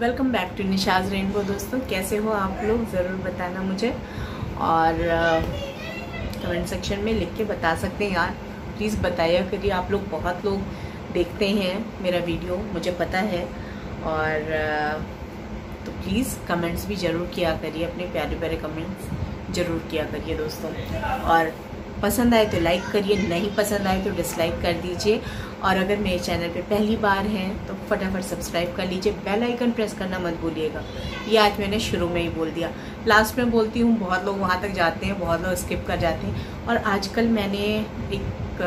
Welcome back to Nisha's rainbow. दोस्तों कैसे हो आप लोग, ज़रूर बताना मुझे और कमेंट सेक्शन में लिख के बता सकते हैं यार, प्लीज़ बताया करिए। आप लोग बहुत लोग देखते हैं मेरा वीडियो, मुझे पता है, और तो प्लीज़ कमेंट्स भी ज़रूर किया करिए, अपने प्यारे प्यारे कमेंट्स ज़रूर किया करिए दोस्तों। और पसंद आए तो लाइक करिए, नहीं पसंद आए तो डिसलाइक कर दीजिए। और अगर मेरे चैनल पे पहली बार हैं तो फटाफट सब्सक्राइब कर लीजिए, बेल आइकन प्रेस करना मत भूलिएगा। ये आज मैंने शुरू में ही बोल दिया, लास्ट में बोलती हूँ, बहुत लोग वहाँ तक जाते हैं, बहुत लोग स्किप कर जाते हैं। और आजकल मैंने एक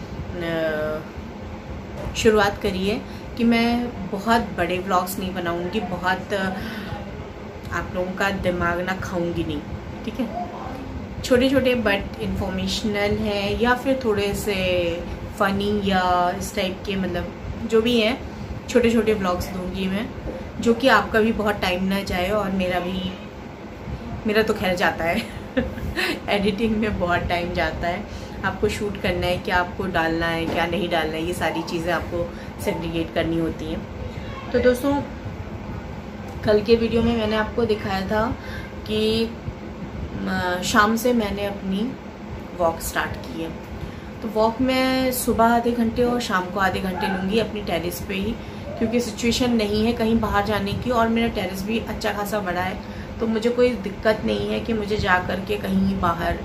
शुरुआत करी है कि मैं बहुत बड़े व्लॉग्स नहीं बनाऊँगी, बहुत आप लोगों का दिमाग ना खाऊँगी नहीं, ठीक है। छोटे छोटे बट इंफॉर्मेशनल हैं या फिर थोड़े से फ़नी या इस टाइप के, मतलब जो भी हैं, छोटे छोटे व्लॉग्स दूंगी मैं, जो कि आपका भी बहुत टाइम ना जाए और मेरा तो खैर जाता है एडिटिंग में बहुत टाइम जाता है। आपको शूट करना है, क्या आपको डालना है, क्या नहीं डालना है, ये सारी चीज़ें आपको सेग्रीगेट करनी होती हैं। तो दोस्तों कल के वीडियो में मैंने आपको दिखाया था कि शाम से मैंने अपनी वॉक स्टार्ट की है। तो वॉक मैं सुबह आधे घंटे और शाम को आधे घंटे लूँगी अपनी टेरेस पे ही, क्योंकि सिचुएशन नहीं है कहीं बाहर जाने की और मेरा टेरेस भी अच्छा खासा बड़ा है, तो मुझे कोई दिक्कत नहीं है कि मुझे जा कर के कहीं बाहर।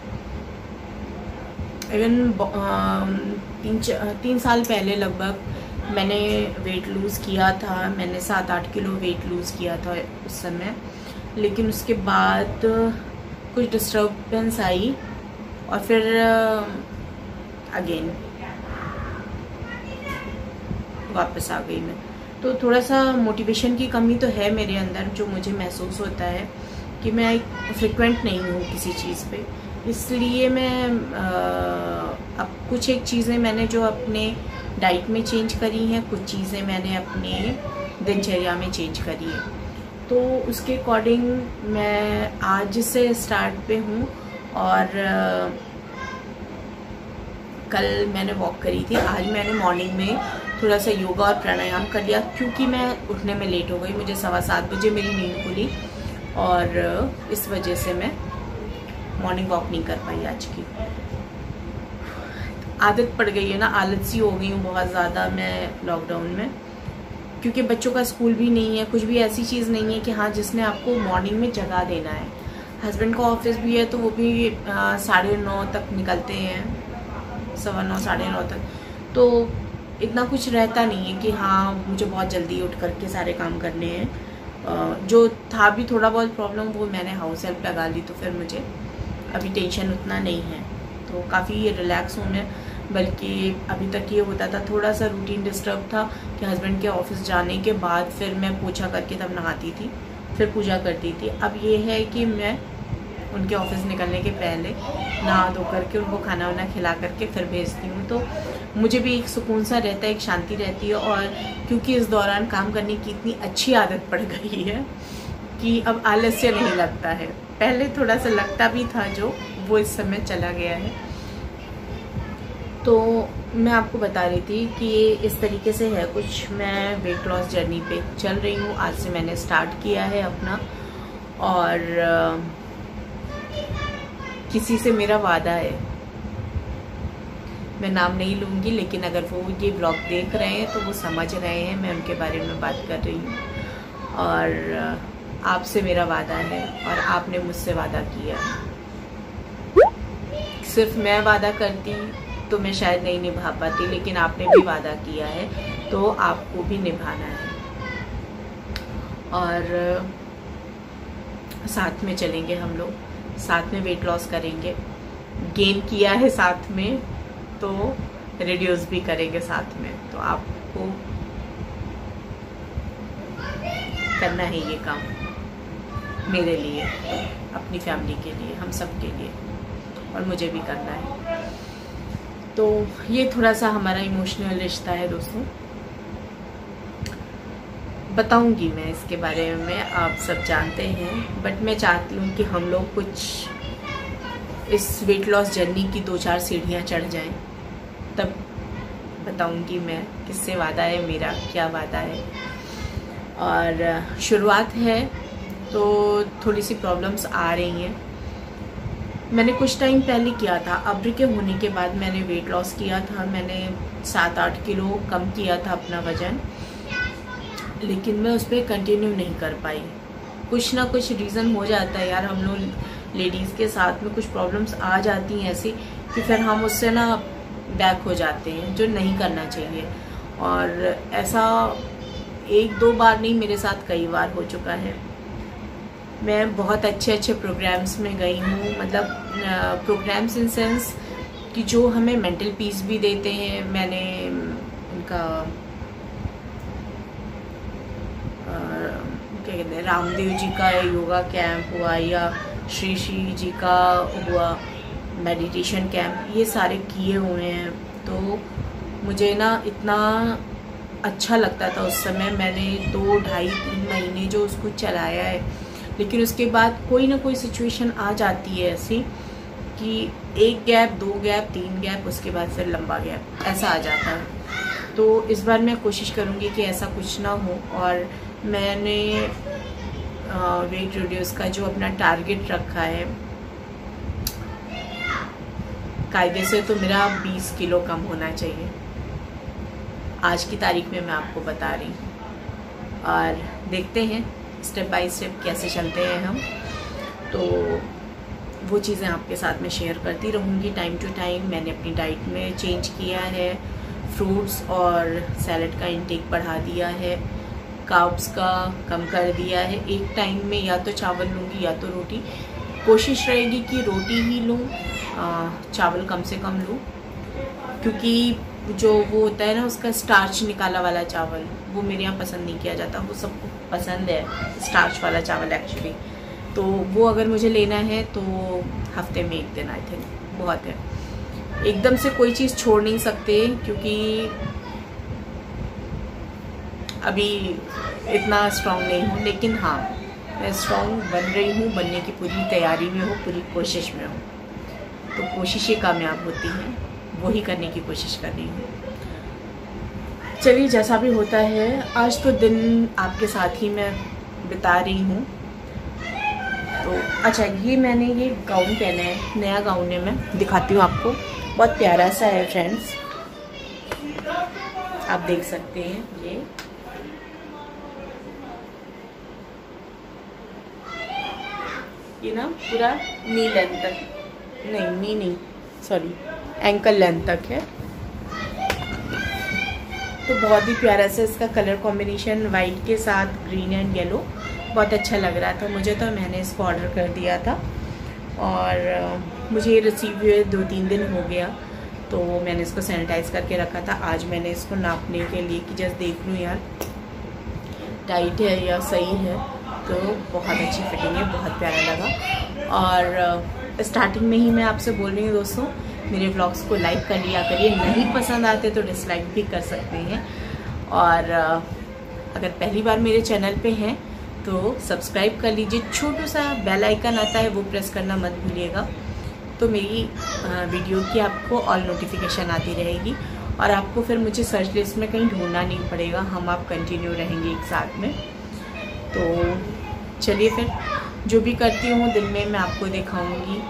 इवन 3 साल पहले लगभग मैंने वेट लूज़ किया था, मैंने 7-8 किलो वेट लूज़ किया था उस समय, लेकिन उसके बाद कुछ डिस्टर्बेंस आई और फिर अगेन वापस आ गई मैं। तो थोड़ा सा मोटिवेशन की कमी तो है मेरे अंदर, जो मुझे महसूस होता है कि मैं फ्रिक्वेंट नहीं हूँ किसी चीज़ पे, इसलिए मैं अब कुछ एक चीज़ें मैंने जो अपने डाइट में चेंज करी हैं, कुछ चीज़ें मैंने अपने दिनचर्या में चेंज करी है। तो उसके अकॉर्डिंग मैं आज से स्टार्ट पे हूँ और कल मैंने वॉक करी थी। आज मैंने मॉर्निंग में थोड़ा सा योगा और प्राणायाम कर लिया, क्योंकि मैं उठने में लेट हो गई, मुझे 7:15 बजे मेरी नींद खुली और इस वजह से मैं मॉर्निंग वॉक नहीं कर पाई आज की। आदत पड़ गई है ना, आलसी हो गई हूँ बहुत ज़्यादा मैं लॉकडाउन में, क्योंकि बच्चों का स्कूल भी नहीं है, कुछ भी ऐसी चीज़ नहीं है कि हाँ जिसने आपको मॉर्निंग में जगा देना है। हस्बैंड का ऑफिस भी है तो वो भी 9:30 तक निकलते हैं, 9:15 9:30 तक, तो इतना कुछ रहता नहीं है कि हाँ मुझे बहुत जल्दी उठ करके सारे काम करने हैं। जो था भी थोड़ा बहुत प्रॉब्लम, वो मैंने हाउस हेल्प लगा ली, तो फिर मुझे अभी टेंशन उतना नहीं है, तो काफ़ी रिलैक्स हूँ मैं। बल्कि अभी तक ये होता था, थोड़ा सा रूटीन डिस्टर्ब था कि हस्बैंड के ऑफिस जाने के बाद फिर मैं पोछा करके तब नहाती थी, फिर पूजा करती थी। अब ये है कि मैं उनके ऑफिस निकलने के पहले नहा धो करके उनको खाना वाना खिला करके फिर भेजती हूँ, तो मुझे भी एक सुकून सा रहता है, एक शांति रहती है। और क्योंकि इस दौरान काम करने की इतनी अच्छी आदत पड़ गई है कि अब आलस्य नहीं लगता है, पहले थोड़ा सा लगता भी था, जो वो इस समय चला गया है। तो मैं आपको बता रही थी कि ये इस तरीके से है कुछ, मैं वेट लॉस जर्नी पे चल रही हूँ। आज से मैंने स्टार्ट किया है अपना, और किसी से मेरा वादा है, मैं नाम नहीं लूँगी, लेकिन अगर वो ये ब्लॉग देख रहे हैं तो वो समझ रहे हैं मैं उनके बारे में बात कर रही हूँ। और आपसे मेरा वादा है और आपने मुझसे वादा किया। सिर्फ मैं वादा करती तो मैं शायद नहीं निभा पाती, लेकिन आपने भी वादा किया है तो आपको भी निभाना है। और साथ में चलेंगे हम लोग, साथ में वेट लॉस करेंगे, गेन किया है साथ में तो रिड्यूस भी करेंगे साथ में। तो आपको करना है ये काम, मेरे लिए, अपनी फैमिली के लिए, हम सब के लिए, और मुझे भी करना है। तो ये थोड़ा सा हमारा इमोशनल रिश्ता है दोस्तों, बताऊंगी मैं इसके बारे में, आप सब जानते हैं, बट मैं चाहती हूँ कि हम लोग कुछ इस वेट लॉस जर्नी की 2-4 सीढ़ियाँ चढ़ जाएं, तब बताऊंगी मैं किससे वादा है मेरा, क्या वादा है। और शुरुआत है तो थोड़ी सी प्रॉब्लम्स आ रही हैं। मैंने कुछ टाइम पहले किया था, अब्र के होने के बाद मैंने वेट लॉस किया था। मैंने 7-8 किलो कम किया था अपना वज़न, लेकिन मैं उस पर कंटिन्यू नहीं कर पाई। कुछ ना कुछ रीज़न हो जाता है यार, हम लोग लेडीज़ के साथ में कुछ प्रॉब्लम्स आ जाती हैं ऐसी कि फिर हम उससे ना बैक हो जाते हैं, जो नहीं करना चाहिए। और ऐसा 1-2 बार नहीं, मेरे साथ कई बार हो चुका है। मैं बहुत अच्छे प्रोग्राम्स में गई हूँ, मतलब प्रोग्राम्स इन सेंस कि जो हमें मेंटल पीस भी देते हैं। मैंने उनका क्या कहते हैं, रामदेव जी का योगा कैंप हुआ या श्री जी का हुआ मेडिटेशन कैंप, ये सारे किए हुए हैं। तो मुझे ना इतना अच्छा लगता था उस समय। मैंने 2, 2.5-3 महीने जो उसको चलाया है, लेकिन उसके बाद कोई ना कोई सिचुएशन आ जाती है ऐसी कि 1 गैप, 2 गैप, 3 गैप, उसके बाद फिर लंबा गैप, ऐसा आ जाता है। तो इस बार मैं कोशिश करूँगी कि ऐसा कुछ ना हो। और मैंने वेट रिड्यूस का जो अपना टारगेट रखा है, कायदे से तो मेरा 20 किलो कम होना चाहिए आज की तारीख में, मैं आपको बता रही हूँ। और देखते हैं स्टेप बाय स्टेप कैसे चलते हैं हम। तो वो चीज़ें आपके साथ में शेयर करती रहूँगी टाइम टू टाइम। मैंने अपनी डाइट में चेंज किया है, फ्रूट्स और सैलड का इंटेक बढ़ा दिया है, कार्ब्स का कम कर दिया है। एक टाइम में या तो चावल लूँगी या तो रोटी। कोशिश रहेगी कि रोटी ही लूँ, चावल कम से कम लूँ, क्योंकि जो वो होता है ना उसका स्टार्च निकाला वाला चावल, वो मेरे यहाँ पसंद नहीं किया जाता। वो सबको पसंद है स्टार्च वाला चावल एक्चुअली। तो वो अगर मुझे लेना है तो हफ्ते में 1 दिन आई थिंक बहुत है। एकदम से कोई चीज़ छोड़ नहीं सकते, क्योंकि अभी इतना स्ट्रांग नहीं हूँ। लेकिन हाँ, मैं स्ट्रांग बन रही हूँ, बनने की पूरी तैयारी में हूँ, पूरी कोशिश में हूँ। तो कोशिशें कामयाब होती हैं, वही करने की कोशिश कर रही हूँ। चलिए, जैसा भी होता है, आज तो दिन आपके साथ ही मैं बिता रही हूँ। तो अच्छा, ये मैंने ये गाउन पहना है, नया गाउन है, मैं दिखाती हूँ आपको। बहुत प्यारा सा है फ्रेंड्स, आप देख सकते हैं। ये ना पूरा नी लेंथ तक, नहीं सॉरी, एंकल लेंथ तक है। तो बहुत ही प्यारा सा इसका कलर कॉम्बिनेशन, वाइट के साथ ग्रीन एंड येलो, बहुत अच्छा लग रहा था मुझे। तो मैंने इसको ऑर्डर कर दिया था और मुझे ये रिसीव हुए 2-3 दिन हो गया। तो मैंने इसको सैनिटाइज़ करके रखा था। आज मैंने इसको नापने के लिए कि जस्ट देख लूँ यार टाइट है या सही है। तो बहुत अच्छी फिटिंग है, बहुत प्यारा लगा। और स्टार्टिंग में ही मैं आपसे बोल रही हूँ दोस्तों, मेरे व्लॉग्स को लाइक कर लिया करिए, नहीं पसंद आते तो डिसलाइक भी कर सकते हैं। और अगर पहली बार मेरे चैनल पे हैं तो सब्सक्राइब कर लीजिए, छोटा सा बेल आइकन आता है वो प्रेस करना मत भूलिएगा। तो मेरी वीडियो की आपको ऑल नोटिफिकेशन आती रहेगी और आपको फिर मुझे सर्च लिस्ट में कहीं ढूंढना नहीं पड़ेगा, हम आप कंटिन्यू रहेंगे एक साथ में। तो चलिए फिर, जो भी करती हूँ दिन में मैं आपको दिखाऊंगी।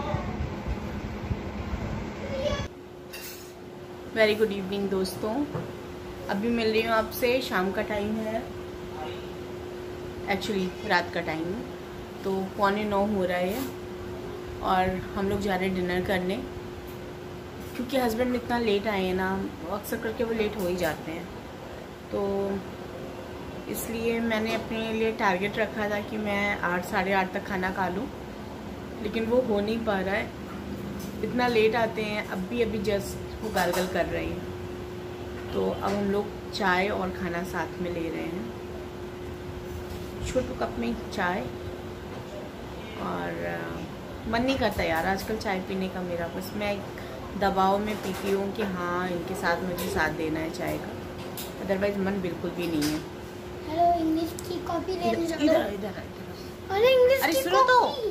वेरी गुड इवनिंग दोस्तों, अभी मिल रही हूँ आपसे। शाम का टाइम है, एक्चुअली रात का टाइम है। तो 8:45 हो रहा है और हम लोग जा रहे हैं डिनर करने, क्योंकि हस्बैंड इतना लेट आए हैं ना, अक्सर करके वो लेट हो ही जाते हैं। तो इसलिए मैंने अपने लिए टारगेट रखा था कि मैं 8, 8:30 तक खाना खा लूँ, लेकिन वो हो नहीं पा रहा है। इतना लेट आते हैं, अभी जस्ट वो गार्गल कर रहे हैं। तो अब हम लोग चाय और खाना साथ में ले रहे हैं, छोटे कप में चाय। और मन नहीं करता यार आजकल चाय पीने का मेरा, बस मैं एक दबाव में पीती हूँ कि हाँ इनके साथ मुझे साथ देना है चाय का, अदरवाइज मन बिल्कुल भी नहीं है। हेलो, इंग्लिश की कॉपी लेने चलो। इधर अरे इंग्लिश की सुनो कॉपी।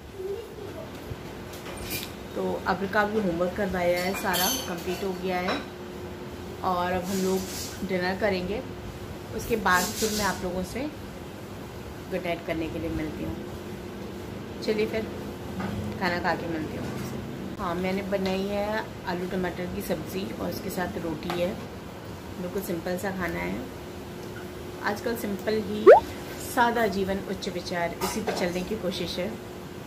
तो अब का भी होमवर्क करवाया है, सारा कंप्लीट हो गया है और अब हम लोग डिनर करेंगे। उसके बाद फिर मैं आप लोगों से गुड नाइट करने के लिए मिलती हूँ। चलिए फिर खाना खा के मिलती हूँ आपसे। हाँ, मैंने बनाई है आलू टमाटर की सब्ज़ी और उसके साथ रोटी है। बिल्कुल सिंपल सा खाना है। आजकल सिंपल ही सादा जीवन उच्च विचार, इसी पे चलने की कोशिश है।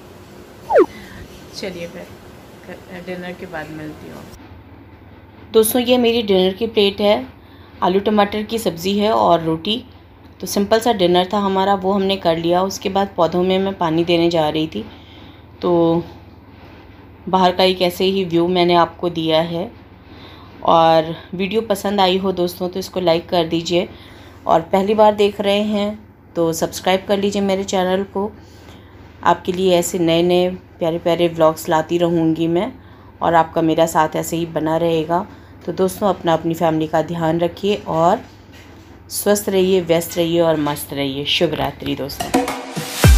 चलिए फिर डिनर के बाद मिलती हूँ दोस्तों। ये मेरी डिनर की प्लेट है, आलू टमाटर की सब्ज़ी है और रोटी। तो सिंपल सा डिनर था हमारा, वो हमने कर लिया। उसके बाद पौधों में मैं पानी देने जा रही थी, तो बाहर का एक ऐसे ही व्यू मैंने आपको दिया है। और वीडियो पसंद आई हो दोस्तों तो इसको लाइक कर दीजिए, और पहली बार देख रहे हैं तो सब्सक्राइब कर लीजिए मेरे चैनल को। आपके लिए ऐसे नए नए प्यारे प्यारे व्लॉग्स लाती रहूँगी मैं, और आपका मेरा साथ ऐसे ही बना रहेगा। तो दोस्तों अपनी फैमिली का ध्यान रखिए और स्वस्थ रहिए, व्यस्त रहिए और मस्त रहिए। शुभ रात्रि दोस्तों।